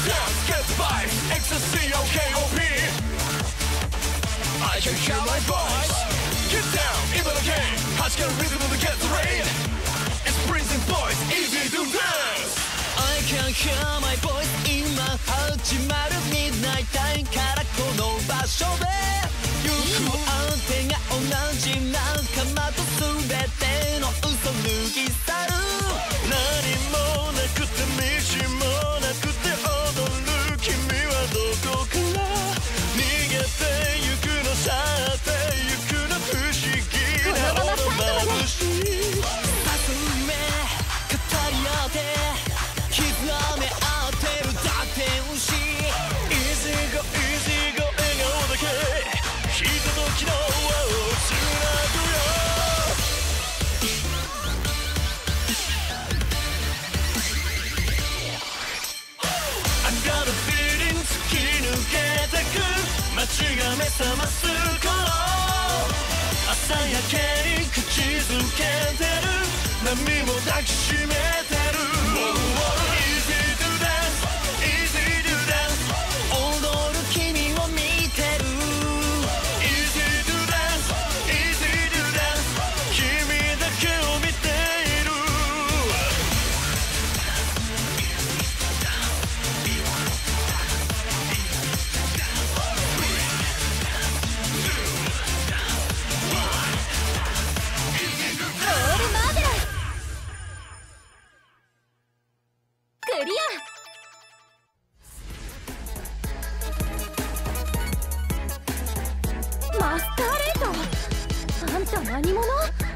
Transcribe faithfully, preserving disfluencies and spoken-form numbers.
dance, get the vibe, ecstasy, O K O P. I can hear my voice. Get down, even the game. I can rhythm to get the rain. It's freezing voice, easy to dance. I can hear my voice 今始まる Midnight time からこの場所で行く相手が同じ仲間と全ての嘘脱ぎ去る何もなくて道もなくて踊る君はどこから逃げてゆくの去ってゆくの不思議なほど眩しい明日夢語り合って刻め合ってるだ天使 Easy go easy go 笑顔だけ人と昨日をつなぐよ I got a feeling 突き抜けてく街が目覚ます頃朝焼けに口づけてる波も抱きしめてる Easy to dance, easy to dance 踊る君を見てる Easy to dance, easy to dance 君だけを見ているオールマーベラスクリアマスターレートあんた何者？